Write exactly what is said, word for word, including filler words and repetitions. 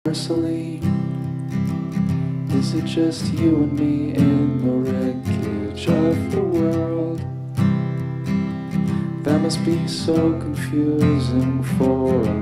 Marceline, is it just you and me in the wreckage of the world? That must be so confusing for